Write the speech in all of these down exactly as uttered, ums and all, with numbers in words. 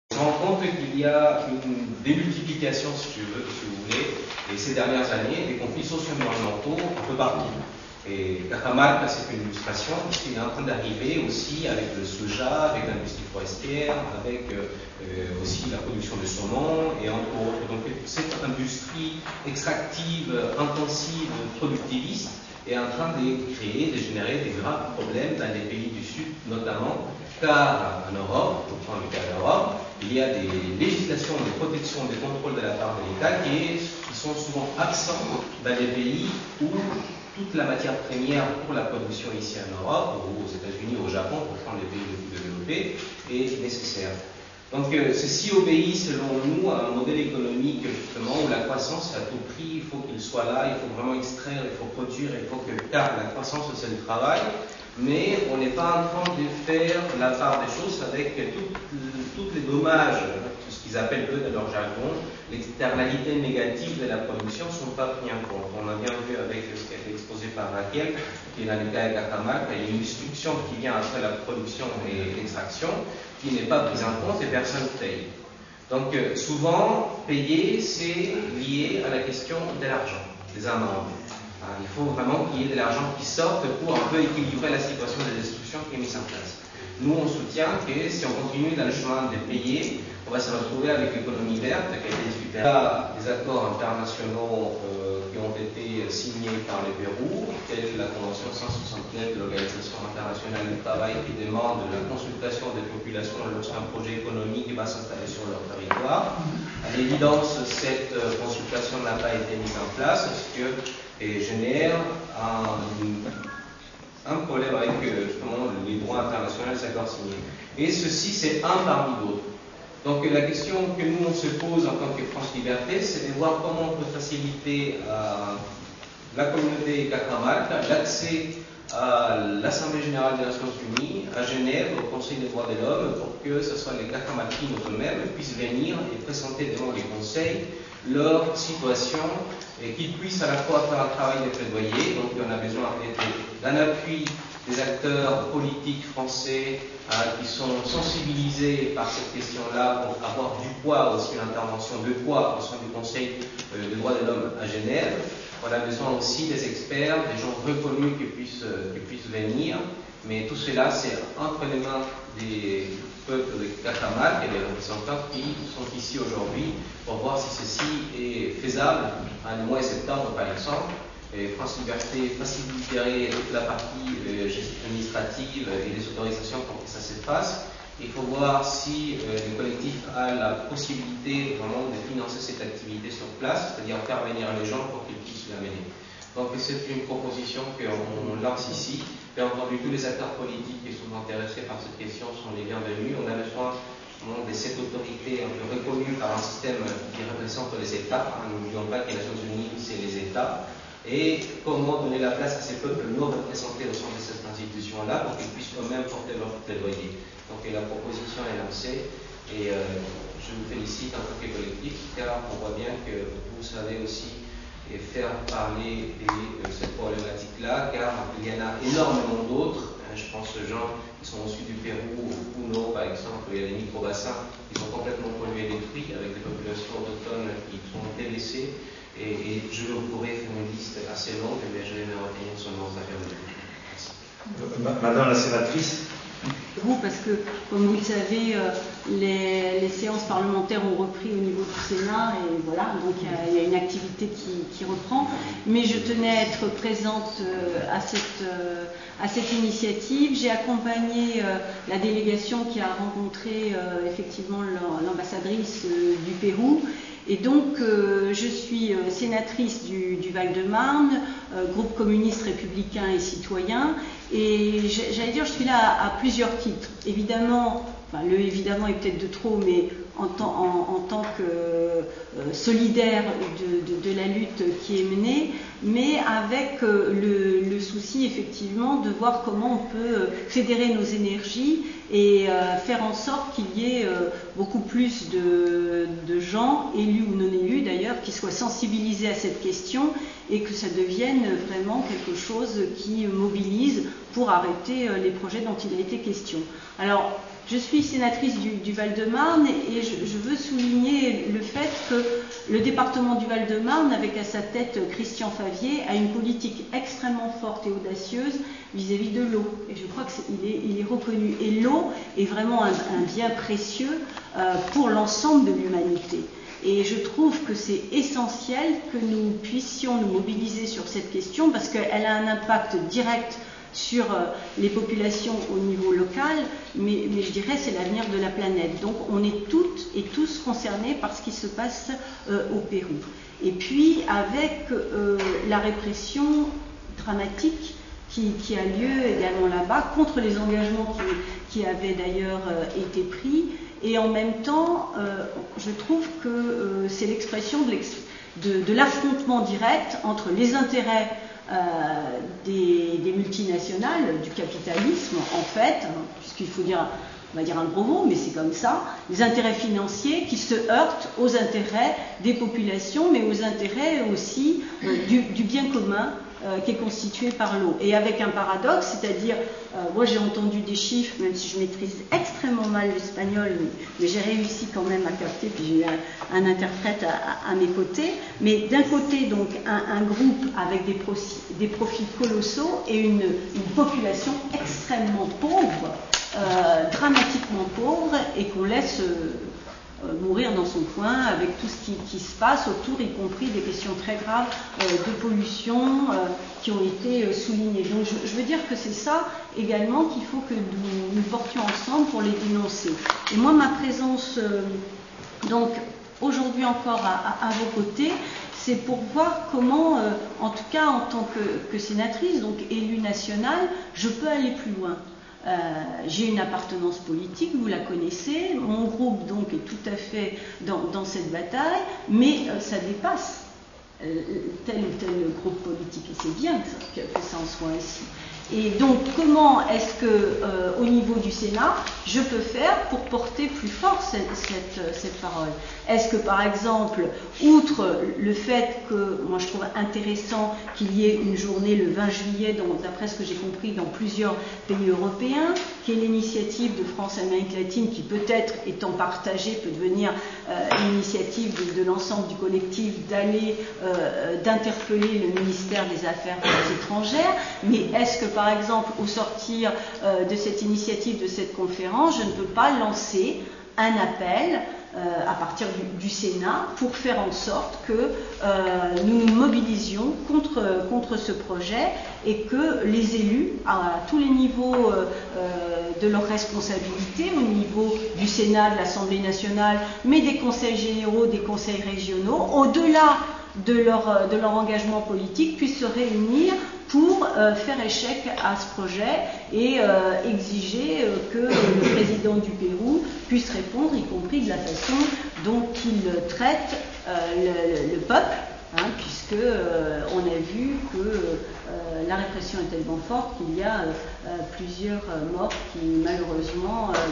On se rend compte qu'il y a une démultiplication, si tu veux, si vous voulez, et ces dernières années, des conflits socio-environnementaux un peu partout. Et Cajamarca, c'est une illustration, il est en train d'arriver aussi avec le soja, avec l'industrie forestière, avec euh, aussi la production de saumon, et entre autres. Donc cette industrie extractive, intensive, productiviste, est en train de créer, de générer des graves problèmes dans les pays du Sud, notamment, car en Europe, pour prendre le cas de l'Europe, il y a des législations de protection, de contrôle de la part de l'État qui, qui sont souvent absents dans les pays où toute la matière première pour la production ici en Europe, ou aux États-Unis, au Japon, pour prendre les pays les plus développés, est nécessaire. Donc euh, ceci obéit, selon nous, à un modèle économique justement où la croissance à tout prix, il faut qu'il soit là, il faut vraiment extraire, il faut produire, il faut que, car la croissance c'est le travail, mais on n'est pas en train de faire la part des choses avec tous les dommages, tout ce qu'ils appellent eux dans leur jargon, l'externalité négative de la production ne sont pas pris en compte. On a bien vu avec ce qui a été exposé par Raquel, qui est dans le cas de Cajamarca, il y a une destruction qui vient après la production et l'extraction, qui n'est pas prise en compte et personne ne paye. Donc euh, souvent, payer, c'est lié à la question de l'argent, des amendes. Alors, il faut vraiment qu'il y ait de l'argent qui sorte pour un peu équilibrer la situation de destruction qui est mise en place. Nous, on soutient que si on continue dans le chemin de payer, on va se retrouver avec l'économie verte qui a été discutée. Il y a des accords internationaux euh, qui ont été signés par le Pérou, telle la Convention cent soixante-neuf de l'Organisation internationale du travail qui demande la consultation des populations lorsqu'un projet économique va s'installer sur leur territoire. À l'évidence, cette euh, consultation n'a pas été mise en place, ce qui génère un, un problème avec euh, justement les droits internationaux, les accords signés. Et ceci, c'est un parmi d'autres. Donc la question que nous on se pose en tant que France Liberté, c'est de voir comment on peut faciliter à la communauté Cajamarca l'accès à l'Assemblée Générale des Nations Unies, à Genève, au Conseil des droits de l'homme, pour que ce soit les Cajamarquines eux-mêmes puissent venir et présenter devant les conseils leur situation et qu'ils puissent à la fois faire un travail de plaidoyer. Donc on a besoin d'un appui des acteurs politiques français euh, qui sont sensibilisés par cette question-là pour avoir du poids aussi, une intervention de poids au sein du Conseil euh, des droits de l'homme à Genève. On a besoin aussi des experts, des gens reconnus qui puissent, euh, qui puissent venir, mais tout cela c'est entre les mains des peuples de Cajamarca et des représentants qui sont ici aujourd'hui pour voir si ceci est faisable en mois de septembre par exemple. Et France Liberté faciliterait toute la partie euh, administrative et les autorisations pour que ça se fasse. Il faut voir si euh, le collectif a la possibilité vraiment de financer cette activité sur place, c'est-à-dire faire venir les gens pour qu'ils puissent l'amener. Donc c'est une proposition qu'on lance ici. Bien entendu, tous les acteurs politiques qui sont intéressés par cette question sont les bienvenus. On a besoin de cette autorité un peu reconnue par un système qui représente les États. N'oublions pas que les Nations Unies, c'est les États. Et comment donner la place à ces peuples non représentés au sein de cette institution-là pour qu'ils puissent eux-mêmes porter leur plaidoyer. Donc la proposition est lancée et euh, je vous félicite en tant que collectif car on voit bien que vous savez aussi et faire parler de euh, cette problématique-là car il y en a énormément d'autres. Je pense aux gens qui sont au sud du Pérou, au Puno par exemple, il y a des micro-bassins qui sont complètement pollués et détruits avec des populations autochtones qui sont délaissées. Et, et je pourrais faire une liste assez longue, mais je vais me retenir seulement à faire une. Madame la sénatrice. Parce que, comme vous le savez, les, les séances parlementaires ont repris au niveau du Sénat, et voilà, donc il y a, il y a une activité qui, qui reprend. Mais je tenais à être présente à cette, à cette initiative. J'ai accompagné la délégation qui a rencontré effectivement l'ambassadrice du Pérou. Et donc, euh, je suis euh, sénatrice du, du Val-de-Marne, euh, groupe communiste républicain et citoyen, et j'allais dire, je suis là à, à plusieurs titres. Évidemment, enfin, le évidemment est peut-être de trop, mais en, tant, en, en tant que euh, solidaire de, de, de la lutte qui est menée, mais avec euh, le, le souci effectivement de voir comment on peut fédérer nos énergies et euh, faire en sorte qu'il y ait euh, beaucoup plus de, de gens, élus ou non élus d'ailleurs, qui soient sensibilisés à cette question et que ça devienne vraiment quelque chose qui mobilise pour arrêter euh, les projets dont il a été question. Alors, Je suis sénatrice du, du Val-de-Marne et je, je veux souligner le fait que le département du Val-de-Marne, avec à sa tête Christian Favier, a une politique extrêmement forte et audacieuse vis-à-vis de l'eau. Et je crois qu'il est, il est reconnu. Et l'eau est vraiment un, un bien précieux euh, pour l'ensemble de l'humanité. Et je trouve que c'est essentiel que nous puissions nous mobiliser sur cette question parce qu'elle a un impact direct sur euh, les populations au niveau local, mais, mais je dirais c'est l'avenir de la planète. Donc on est toutes et tous concernés par ce qui se passe euh, au Pérou. Et puis avec euh, la répression dramatique qui, qui a lieu également là-bas, contre les engagements qui, qui avaient d'ailleurs euh, été pris, et en même temps, euh, je trouve que euh, c'est l'expression de, l'ex de, de l'affrontement direct entre les intérêts Euh, des, des multinationales, du capitalisme en fait, hein, puisqu'il faut dire, on va dire un gros mot, mais c'est comme ça, les intérêts financiers qui se heurtent aux intérêts des populations, mais aux intérêts aussi euh, du, du bien commun euh, qui est constitué par l'eau. Et avec un paradoxe, c'est-à-dire, euh, moi j'ai entendu des chiffres, même si je maîtrise extrêmement mal l'espagnol, mais, mais j'ai réussi quand même à capter, puis j'ai eu un, un interprète à, à, à mes côtés, mais d'un côté donc un, un groupe avec des profits, des profits colossaux et une, une population extrêmement pauvre, euh, dramatiquement pauvre, et qu'on laisse euh, mourir dans son coin avec tout ce qui, qui se passe autour, y compris des questions très graves euh, de pollution euh, qui ont été euh, soulignées. Donc je, je veux dire que c'est ça également qu'il faut que nous, nous portions ensemble pour les dénoncer. Et moi, ma présence euh, donc aujourd'hui encore à, à, à vos côtés, c'est pour voir comment, euh, en tout cas en tant que, que sénatrice, donc élue nationale, je peux aller plus loin. Euh, j'ai une appartenance politique, vous la connaissez, mon groupe donc est tout à fait dans, dans cette bataille, mais euh, ça dépasse euh, tel ou tel groupe politique, et c'est bien que ça, que, que ça en soit ainsi. Et donc comment est-ce que euh, au niveau du Sénat je peux faire pour porter plus fort cette, cette, cette parole? Est-ce que par exemple, outre le fait que moi je trouve intéressant qu'il y ait une journée le vingt juillet, d'après ce que j'ai compris dans plusieurs pays européens, qui est l'initiative de France-Amérique latine qui peut-être étant partagée peut devenir euh, une initiative de, de l'ensemble du collectif d'aller euh, d'interpeller le ministère des Affaires étrangères, mais est-ce que par exemple, au sortir euh, de cette initiative, de cette conférence, je ne peux pas lancer un appel euh, à partir du, du Sénat pour faire en sorte que euh, nous nous mobilisions contre, contre ce projet et que les élus, à tous les niveaux euh, de leurs responsabilités, au niveau du Sénat, de l'Assemblée nationale, mais des conseils généraux, des conseils régionaux, au-delà de leur, de leur engagement politique, puissent se réunir pour euh, faire échec à ce projet et euh, exiger euh, que le président du Pérou puisse répondre, y compris de la façon dont il traite euh, le, le peuple, hein, puisque euh, on a vu que euh, la répression est tellement forte qu'il y a euh, plusieurs morts qui malheureusement euh,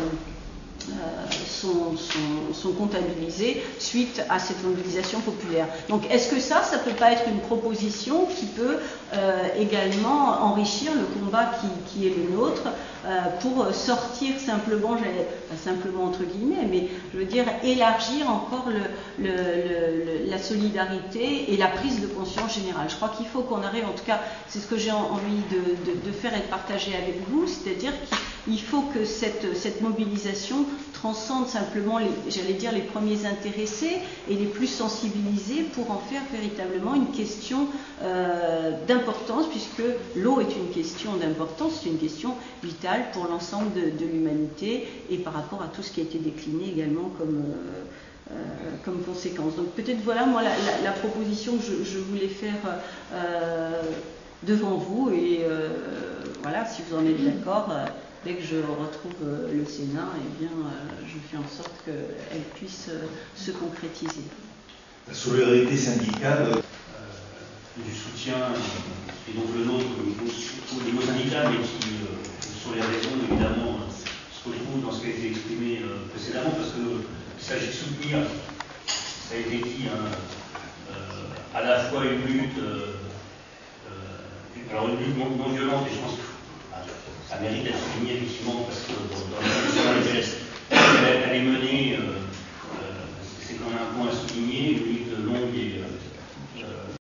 Euh, sont, sont, sont comptabilisés suite à cette mobilisation populaire. Donc est-ce que ça, ça ne peut pas être une proposition qui peut euh, également enrichir le combat qui, qui est le nôtre euh, pour sortir simplement, pas simplement entre guillemets, mais je veux dire élargir encore le, le, le, la solidarité et la prise de conscience générale. Je crois qu'il faut qu'on arrive, en tout cas c'est ce que j'ai envie de, de, de faire et de partager avec vous, c'est-à-dire qu'il faut que cette, cette mobilisation transcende simplement, j'allais dire, les premiers intéressés et les plus sensibilisés pour en faire véritablement une question euh, d'importance, puisque l'eau est une question d'importance, c'est une question vitale pour l'ensemble de, de l'humanité et par rapport à tout ce qui a été décliné également comme, euh, euh, comme conséquence. Donc peut-être voilà moi la, la, la proposition que je, je voulais faire euh, devant vous et euh, voilà, si vous en êtes d'accord, euh, dès que je retrouve euh, le Sénat, eh bien, euh, je fais en sorte qu'elle puisse euh, se concrétiser. La solidarité syndicale, euh, du soutien, et donc le nôtre au niveau syndical, mais qui euh, sont les raisons, évidemment, se retrouvent dans ce qui a été exprimé euh, précédemment, parce qu'il s'agit de soutenir, ça a été dit, hein, euh, à la fois une lutte, euh, euh, alors une lutte non, non violente, et je pense que ça mérite d'être souligné effectivement parce que dans, dans les les mener, euh, euh, c'est quand même un point à souligner.